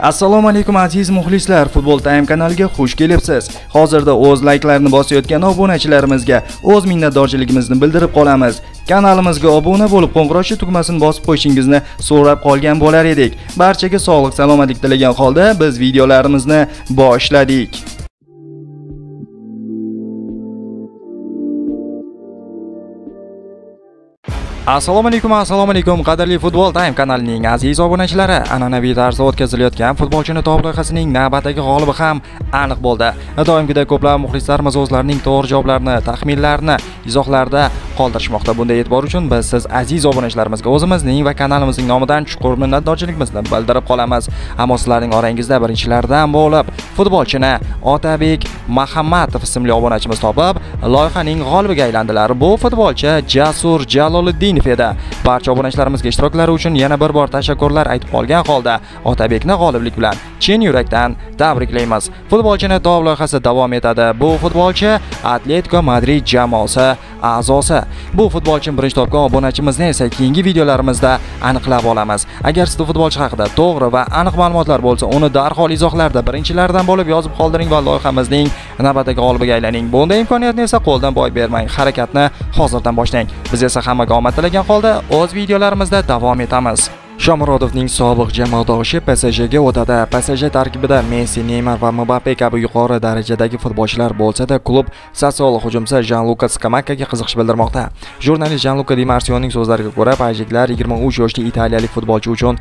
Assalomu alaykum aziz muxlislar, Futbol Time kanaliga xush kelibsiz. Hozirda o'z layklarini bosayotgan obunachilarimizga o'z minnatdorchiligimizni bildirib qolamiz. Kanalimizga obuna bo'lib, qo'ng'iroqcha tugmasini bosib qo'yishingizni so'rab qolgan bo'lar edik. Barchaga sog'lik, salomatlik tilagan holda biz videolarimizni boshladik. Assalomu alaykum qadrli Futbol Time kanalining aziz obunachilari. An'anaviy tarzda o'tkazilayotgan futbolchini top loyihasining navbatdagi g'olibi ham aniq bo'ldi. Doimgidek ko'plab muxlislarimiz o'zlarining to'g'ri javoblarini, taxminlarini izohlarda qoldirishmoqda. Bunday e'tibor uchun biz siz aziz obunachilarimizga o'zimizning va kanalimizning nomidan chuqur minnatdorchiligimizni bildirib qolamiz. Ammo sizlarning orangizda birinchilardan bo'lib futbolchini Otabek Muhammadov ismli obunachimiz topib, loyihaning g'olibiga aylandilar. Bu futbolchi Jasur Jaloliddinov edi. Barcha obunachilarimizga ishtiroklari uchun yana bir bor tashakkurlar aytib qolgan holda Otabekni g'oliblik bilan chin yurakdan tabriklaymiz. Futbolchini top loyihasi davom etadi. Bu futbolchi Atletico Madrid jamoasi a'zosi. Bu futbolchi birinchi topgan obunachimizni esa keyingi videolarimizda aniqlab olamiz. Agar sizda futbolchi haqida to'g'ri va aniq ma'lumotlar bo'lsa, uni darhol izohlarda birinchilardan bo'lib yozib qoldiring va loyihamizning navbatdagi g'olibiga aylaning. Bunday imkoniyatni esa qo'ldan boy bermang. Harakatni hozirdan boshlang. Biz esa hammaga omad tilagan holda o'z videolarimizda davom etamiz. Shomurodovning sobiq jamoadoshi PSJga o'tadi. PSJ tarkibida Messi, Neymar va Mbappe kabi yuqori darajadagi futbolchilar bo'lsa-da, klub Sassuolo hujumchisi Gianluca Scamaccaga qiziqish bildirmoqda. Jurnalist Gianluca Di Marsioning so'zlariga ko'ra, pajiklar 23 yoshli italiyalik futbolchi uchun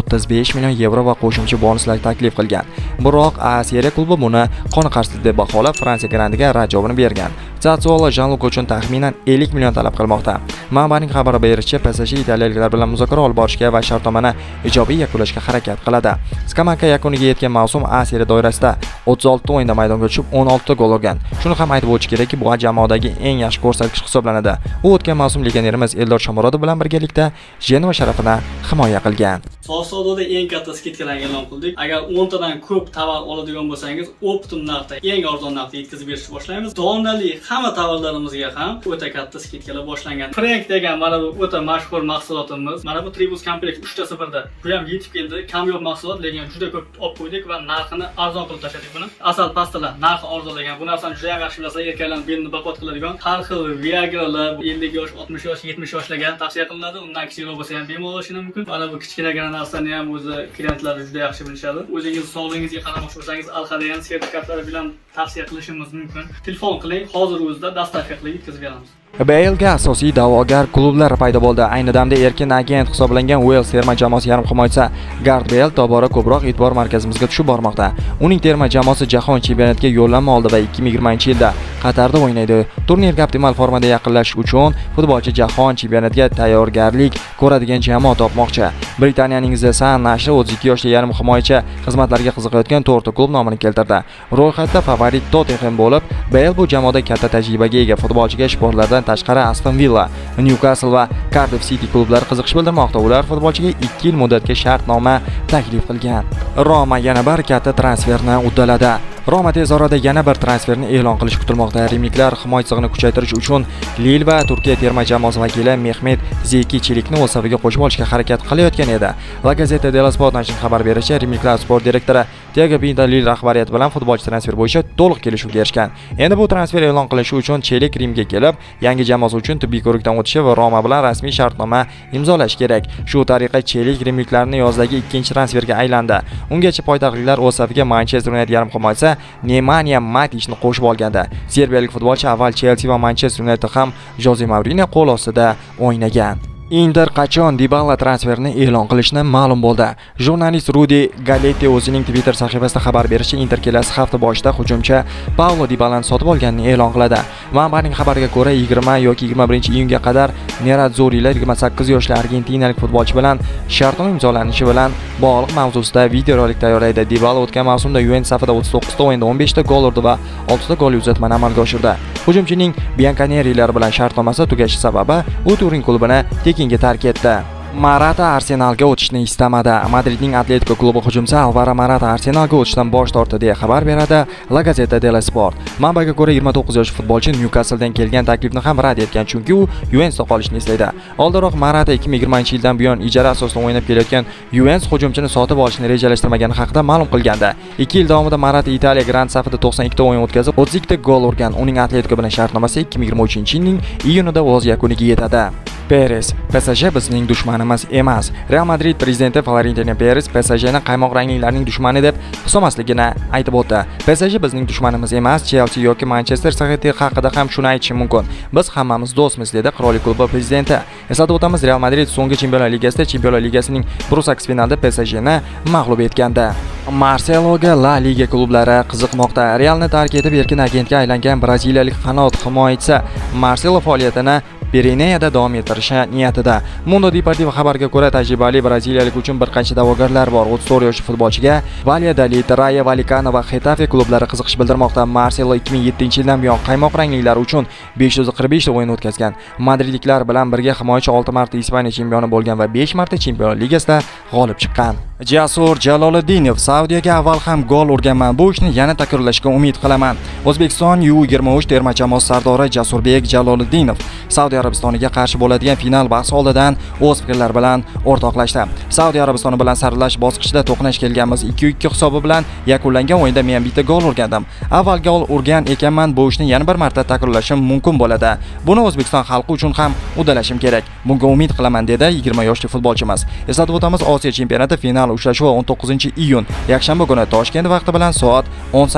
35 million yevro va qo'shimcha bonuslar taklif qilgan. Biroq A Seriya klubi buni qoniqarsiz deb baholab, Fransiya grandiga rad javobini bergan. Sassuolo Gianluca uchun taxminan 50 million talab qilmoqda. Manbaning xabar berishicha, PSG italiyaliklar bilan muzokara olib borishga va shartnomani ijobiy yakunlashga harakat qiladi. Scamacca yakuniga yetgan mavsum A Seriya doirasida 36 o'yinda maydonga tushib 16 ta gol urgan. Shuni ham aytib o'tish kerakki, bu jamoadagi eng yaxshi ko'rsatkich hisoblanadi. U o'tgan mavsum legionerimiz Eldor Shomurodov bilan birgalikda Jenova sharafini himoya qilgan. Sassuoloda eng katta skidkalarni e'lon qildik. Agar 10 tadan ko'p tovar oladigan bo'lsangiz, optim narxda eng arzon narxda yetkazib berishni boshlaymiz. Donali hamma tovarlarimizga ham o'ta katta skidkalar boshlangan. Frank degan mana bu o'ta mashhur mahsulotimiz. Mana bu Tribus kompleks 3 ta sifirda. Bu ham yetib keldi. Kamyob mahsulot, lekin juda ko'p olib qo'ydik va narxini arzon qilib tashladik buni. Asal pastalar narxi arzonlagan. Bu narsani juda yaxshi bilasizlar, erkaklarning belini baqot qiladigan har xil Viagralar 50 yosh, 60 yosh, 70 yoshlarga tavsiya qilinadi. Undan kichikroq bo'lsa ham bemalol olishi mumkin. Mana bu kichkinagina narsani ham o'zi klientlar juda yaxshi bilishadi. O'zingiz sog'lig'ingizga qaramoqchi bo'lsangiz, Alxadeyan sertifikatlari bilan tavsiya qilishimiz mumkin. Telefon qiling, hozir o'zida dastavka qilib yetkazib beramiz. Bale'ga asosiy da'vogar klublar paydo bo'ldi. Ayni damda erkin agent hisoblangan Wales terma jamoasi yarim himoyachisi Gareth Bale tobora ko'proq e'tibor markazimizga tushib bormoqda. Uning terma jamoasi jahon chempionatiga yo'llanma oldi va 2020-yilda Qatarda o'ynaydi. Turnirga optimal formada yaqinlashish uchun futbolchi jahon chempionatiga tayyorgarlik ko'radigan jamoa topmoqchi. Britaniyaning The Sun nashri 32 yoshli yarim himoyachi xizmatlariga qiziqayotgan 4 ta klub nomini keltirdi. Ro'yxatda favorit Tottenham bo'lib, Bale bu jamoada katta tajribaga ega futbolchiga sportlardan tashqari Aston Villa, Newcastle va Cardiff City klublari qiziqish bildirmoqda. Ular futbolchiga 2 yil muddatga shartnoma taklif qilgan. Roma yana bir katta transferni uddaladi. Roma tez orada yana bir transferni e'lon qilish kutilmoqda. Rimliklar himoyachini kuchaytirish uchun Lil va Turkiya terma jamoasi vakili Mehmet Zeki Chelikni o'z safiga qo'shib olishga harakat qilayotgan edi. La Gazzetta dello Sport nashrining xabar berishicha, Rimliklar sport direktori Thiago Pinto Lil rahbariyati bilan futbolchi transfer bo'yicha to'liq kelishuvga erishgan. Endi bu transfer e'lon qilinishi uchun Chelik Rimga kelib, yangi jamoasi uchun tibbiy ko'rikdan o'tishi va Roma bilan rasmiy shartnoma imzolash kerak. Shu tariqa Chelik Rimliklarning yozdagi ikkinchi transferga aylandi. Ungacha poytaxtliklar o'z safiga Manchester United yarim himoyachisi Nemanja Matic'ni qo'shib olganda. Serbiyalik futbolchi avval Chelsea va Manchester United ham Jose Mourinho qo'l ostida o'ynagan. Inter qachon Dybala transferini e'lon qilishni ma'lum bo'ldi. Jurnalist Rudi Galletti o'zining Twitter sahifasida xabar berishicha, Inter kelasi hafta boshida hujumchi Paulo Dybalani sotib olganini e'lon qiladi. Manbaning xabariga ko'ra, 20 yoki 21-iyunga qadar Nerazzurrilar 28 yoshli argentinalik futbolchi bilan shartnoma imzolanishi bilan bog'liq mavzusida videorolik tayyorlaydi. Dybala o'tgan mavsumda Juventus safida 39 ta o'yinda 15 ta gol urdi va 6 ta gol uzatmani amalga oshirdi. Hujumchining Bianconerilar bilan shartnomasi tugashi sababi u Turin klubini tekinga tark etdi. Morata Arsenalga o'tishni istamadi. Madridning Atletico klubi hujumchisi Alvaro Morata Arsenalga o'tishdan bosh tortdi deya xabar beradi La Gazzetta dello Sport. Manbaga ko'ra 29 yoshli futbolchi Newcastledan kelgan taklifni ham rad etgan, chunki u Juventusda qolishni istaydi. Oldinroq Morata 2020-yildan buyon ijara asosida o'ynab kelayotgan Juventus hujumchini sotib olishni rejalashtirmagani haqida ma'lum qilgandi. 2 yil davomida Morata Italiya Grand safida 92 ta o'yin o'tkazib, 32 ta gol urgan. Uning Atletico bilan shartnomasi 2023-yilning iyunida o'z yakuniga yetadi. Perez: PSG bizning dushmanimiz emas. Real Madrid prezidenti Florentino Perez PSJni qaymoq ranglilarning dushmani deb hisoblamasligini aytib o'tdi. PSG bizning dushmanimiz emas, Chelsea yoki Manchester City haqida ham shuni aytishim mumkin. Biz hammamiz do'stmiz, dedi qirollik klubi prezidenti. Eslatib o'tamiz, Real Madrid so'nggi Chempionlar Ligasida Chempionlar Ligasining Brusaks finalida PSJni mag'lub etgandi. Marceloga La Liga klublari qiziqmoqda. Realni tark etib erkin agentga aylangan braziliyalik qanot himoyachi Marcelo faoliyatini Pireneyada davom ettirishi niyatida. Mundo Deportivo xabariga ko'ra, tajribali braziliyalik uchun bir qancha da'vogarlar bor. 34 yoshli futbolchiga Valladolid, Rayo Vallecano va Getafe klublari qiziqish bildirmoqda. Marcelo 2007-yildan buyon qaymoq ranglilar uchun 545 ta o'yin o'tkazgan. Madridliklar bilan birga himoyachi 6 marta Ispaniya chempioni bo'lgan va 5 marta Chempionlar Ligasida g'olib chiqqan. Jasur Jaloliddinov: Saudiyaga avval ham gol urganman. Bu ishni yana takrorlashga umid qilaman. O'zbekiston U23 terma jamoasi sardori Jasurbek Jaloliddinov Saudiya Arabistoniga qarshi bo'ladigan final bahsi oldidan o'z fikrlari bilan o'rtoqlashdi. Saudiya Arabistoni bilan saralash bosqichida to'qnash kelganmiz. 2-2 hisobi bilan yakunlangan o'yinda men bitta gol urgandim. Avval gol urgan ekanman. Bu ishni yana bir marta takrorlashim mumkin bo'ladi. Buni O'zbekiston xalqi uchun ham uddalashim kerak. Bunga umid qilaman, dedi 20 yoshli futbolchimiz. Eslatib o'tamiz, Osiyo chempionati final uchrashuvi 19-iyun yakshanba kuni Toshkent vaqti bilan soat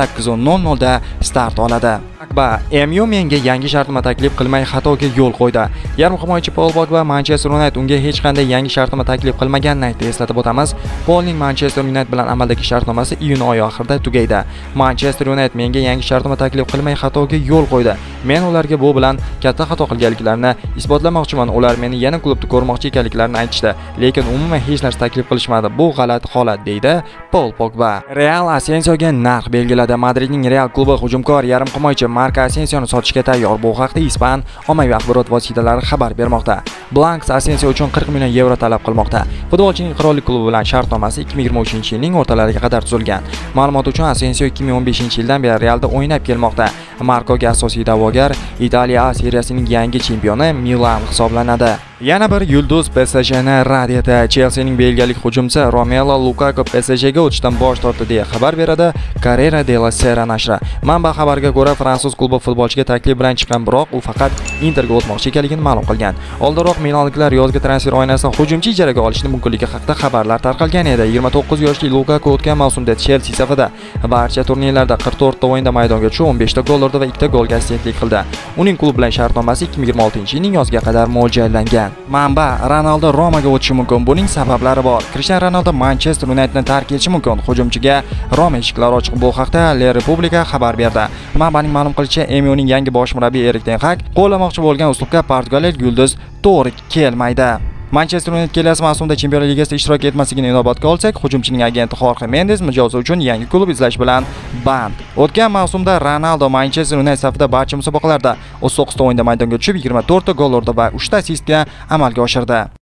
18:00 da start oladi. Pogba: MU menga yangi shartnoma taklif qilmay xatoga yo'l qo'ydi. Yarim himoyachi Paul Pogba Manchester United unga hech qanday yangi shartnoma taklif qilmaganini aytdi. Eslatib o'tamiz, Paulning Manchester United bilan amaldagi shartnomasi iyun oyi oxirida tugaydi. Manchester United menga yangi shartnoma taklif qilmay xatoga yo'l qo'ydi. Men ularga bu bilan katta xato qilganliklarini isbotlamoqchiman. Ular meni yana klubda ko'rmoqchi ekanliklarini aytishdi, lekin umuman hech narsa taklif qilishmadi. Bu g'alati holat, deydi Paul Pogba. Real Asensioga narx belgiladi. Madridning Real klubi hujumkor yarim himoyachi Marco Asensioni sotishga tayyor. Bu haqda Ispan ommaviy axborot vositalari xabar bermoqda. Blanks Asensio uchun 40 million yevro talab qilmoqda. Futbolchining qirollik klubi bilan shartnomasi 2023-yilning o'rtalariga qadar tuzilgan. Ma'lumot uchun, Asensio 2015-yildan beri Realda o'ynab kelmoqda. Marcoga asosiy da'vogar Italiya A seriyasining yangi chempioni Milan hisoblanadi. Yana bir yulduz PSJni rad etdi. Chelseaning belgiyalik hujumchisi Romelu Lukaku PSJga o'tishdan bosh tortdi deya xabar beradi Carrera della Sera nashri. Manba xabariga ko'ra, fransuz klubi futbolchiga taklif bilan chiqqan, biroq u faqat Interga o'tmoqchi ekanligini ma'lum qilgan. Oldinroq milanliklar yozgi transfer oynasida hujumchi ijaraga olishni mumkinligi haqida xabarlar tarqalgan edi. 29 yoshli Lukaku o'tgan mavsumda Chelsea safida barcha turnirlarda 44 ta o'yinda maydonga tushib, 15 ta gol urdi va 2 ta golga assistentlik qildi. Uning klub bilan shartnomasi 2026-yilning yoziga qadar mo'ljallangan. Manba: Ronaldo Romaga o'tishi mumkin. Buning sabablari bor. Cristiano Ronaldo Manchester Unitedni tark etishi mumkin. Hujumchiga Roma eshiklari ochiq. Bu haqda La Repubblica xabar berdi. Manbaning ma'lum qilishicha, MUning yangi bosh murabbiy Erik ten Hag qo'llamoqchi bo'lgan uslubga portugaliyalik yulduz to'g'ri kelmaydi. Manchester United kelasi mavsumda Chempionlar Ligasida ishtirok etmasligini inobatga olsak, hujumchining agenti Jorge Mendes mijozi uchun yangi klub izlash bilan band. O'tgan mavsumda Ronaldo Manchester United safida barcha musobaqalarda 39 ta o'yinda maydonga tushib, 24 ta gol urdi va 3 ta assistni amalga oshirdi.